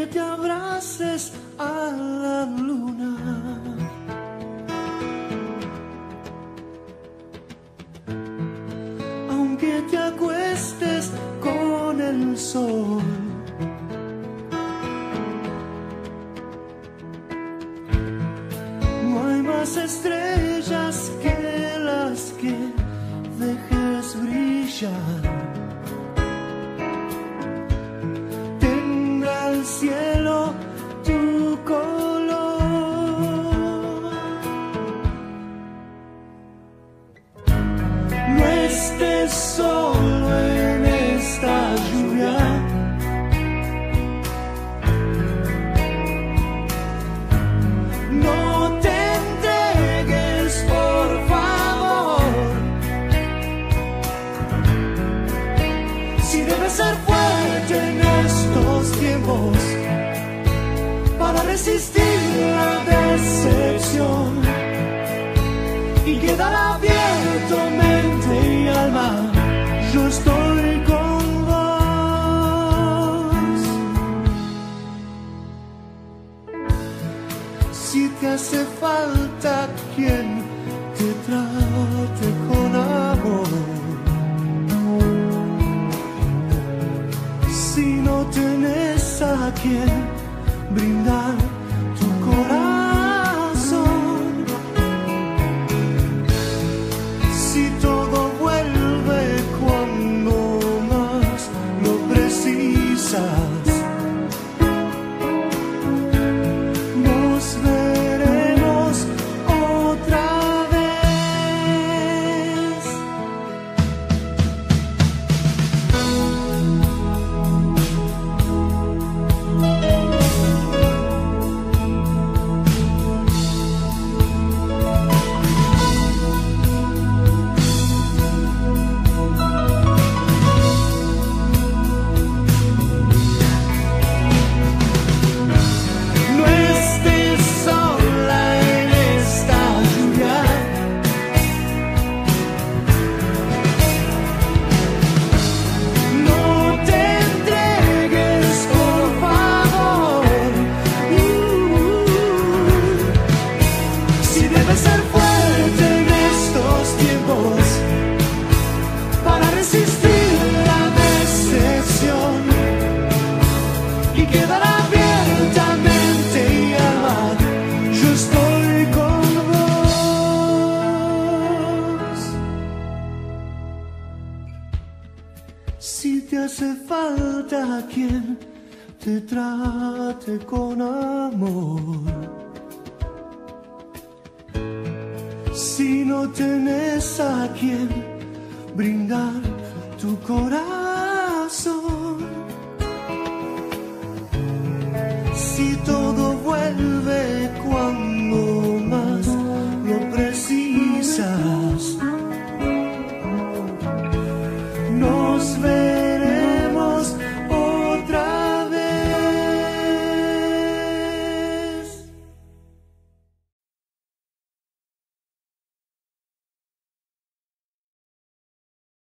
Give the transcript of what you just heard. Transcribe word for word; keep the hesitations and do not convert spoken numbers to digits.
te abraces a la luna, aunque te acuestes con el sol. No hay más estrellas que las que dejes brillar. Tendrá el cielo tu color. No estés solo en esta lluvia. No te entregues, por favor. Si debes ser fuerte en estos tiempos para resistir la decepción y quedar abierto mente y alma, yo estoy con vos. Si te hace falta quien te trate con amor, si no tenés a quien brindar tu corazón, si todo vuelve cuando más lo precisas, nos veremos otra vez. No estés sola en esta lluvia. No te entregues, por favor. Uh, si debes ser fuerte en estos tiempos para resistir la decepción y quedar abiertamente y amar, yo estoy con vos. Si te hace falta quien te trate con amor, si no tenés a quien brindar tu corazón,